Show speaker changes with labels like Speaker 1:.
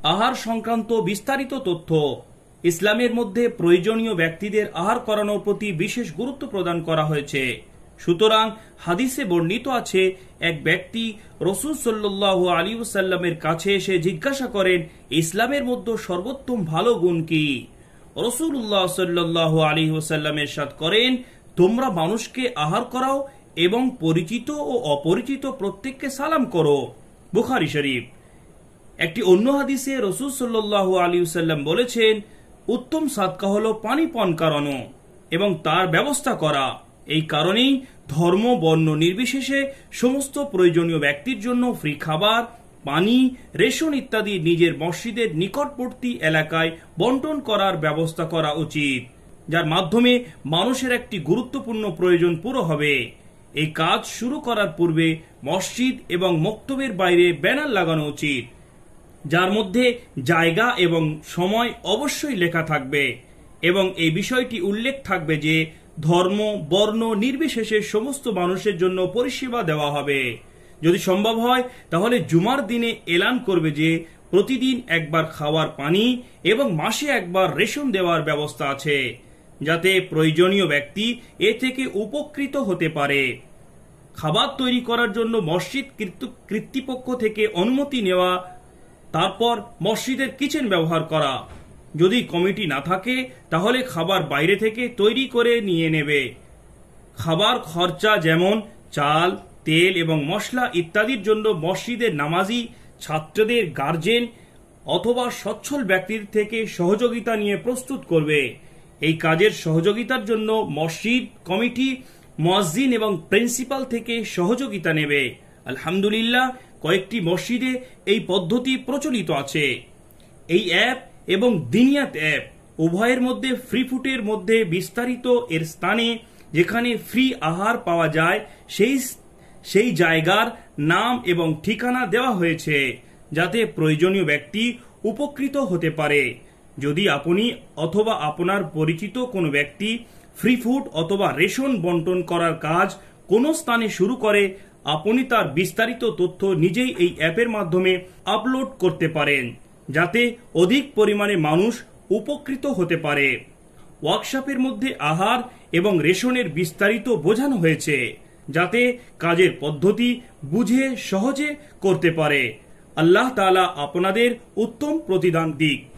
Speaker 1: আহার সংক্রান্ত বিস্তারিত তথ্য। ইসলামের মধ্যে প্রয়োজনীয় ব্যক্তিদের আহার করানোর প্রতি বিশেষ গুরুত্ব প্রদান করা হয়েছে। সুতরাং হাদিসে বর্ণিত আছে, এক ব্যক্তি রাসূল সাল্লাল্লাহু আলাইহি ওয়াসাল্লামের কাছে এসে জিজ্ঞাসা করেন, ইসলামের মধ্যে সর্বোত্তম ভালো গুণ কি? রাসূলুল্লাহ সাল্লাল্লাহু আলাইহি ওয়াসাল্লাম ইরশাদ করেন, তোমরা মানুষকে আহার করাও এবং পরিচিত ও অপরিচিত প্রত্যেককে সালাম করো। বুখারী শরীফ। একটি অন্য হাদিসে রাসূল সাল্লাল্লাহু আলাইহি ওয়াসাল্লাম বলেছেন, উত্তম সাদকা হলো পানি পান করানো এবং তার ব্যবস্থা করা। এই কারণেই ধর্ম বর্ণ নির্বিশেষে সমস্ত প্রয়োজনীয় ব্যক্তির জন্য ফ্রি খাবার, পানি, রেশন ইত্যাদি নিজের মসজিদের নিকটবর্তী এলাকায় বন্টন করার ব্যবস্থা করা উচিত, যার মাধ্যমে মানুষের একটি গুরুত্বপূর্ণ প্রয়োজন পুরো হবে। এই কাজ শুরু করার পূর্বে মসজিদ এবং মক্তবের বাইরে ব্যানার লাগানো উচিত, যার মধ্যে জায়গা এবং সময় অবশ্যই লেখা থাকবে এবং এই বিষয়টি উল্লেখ থাকবে যে ধর্ম বর্ণ নির্বিশেষে সমস্ত মানুষের জন্য পরিষেবা দেওয়া হবে। যদি সম্ভব হয় তাহলে জুমার দিনে এলান করবে যে প্রতিদিন একবার খাওয়ার পানি এবং মাসে একবার রেশন দেওয়ার ব্যবস্থা আছে, যাতে প্রয়োজনীয় ব্যক্তি এ থেকে উপকৃত হতে পারে। খাবার তৈরি করার জন্য মসজিদ কর্তৃপক্ষ থেকে অনুমতি নেওয়া, তারপর মসজিদের কিচেন ব্যবহার করা। যদি কমিটি না থাকে তাহলে খাবার বাইরে থেকে তৈরি করে নিয়ে নেবে। খাবার খরচা যেমন চাল, তেল এবং মশলা ইত্যাদির জন্য মসজিদের নামাজি, ছাত্রদের গার্জেন অথবা সচ্ছল ব্যক্তির থেকে সহযোগিতা নিয়ে প্রস্তুত করবে। এই কাজের সহযোগিতার জন্য মসজিদ কমিটি, মুয়াজ্জিন এবং প্রিন্সিপাল থেকে সহযোগিতা নেবে। আলহামদুলিল্লাহ, কয়েকটি মসজিদে এই পদ্ধতি প্রচলিত আছে। এই অ্যাপ এবং দিনিয়াত অ্যাপ উভয়ের মধ্যে ফ্রি ফুডের মধ্যে বিস্তারিত এর স্থানে যেখানে ফ্রি আহার পাওয়া যায় সেই জায়গার নাম এবং ঠিকানা দেওয়া হয়েছে, যাতে প্রয়োজনীয় ব্যক্তি উপকৃত হতে পারে। যদি আপনি অথবা আপনার পরিচিত কোনো ব্যক্তি ফ্রি ফুড অথবা রেশন বন্টন করার কাজ কোনো স্থানে শুরু করে, আপনি তার বিস্তারিত তথ্য নিজেই এই অ্যাপের মাধ্যমে আপলোড করতে পারেন, যাতে অধিক পরিমাণে মানুষ উপকৃত হতে পারে। ওয়ার্কশপের মধ্যে আহার এবং রেশনের বিস্তারিত বোঝানো হয়েছে, যাতে কাজের পদ্ধতি বুঝে সহজে করতে পারে। আল্লাহ তাআলা আপনাদের উত্তম প্রতিদান দিক।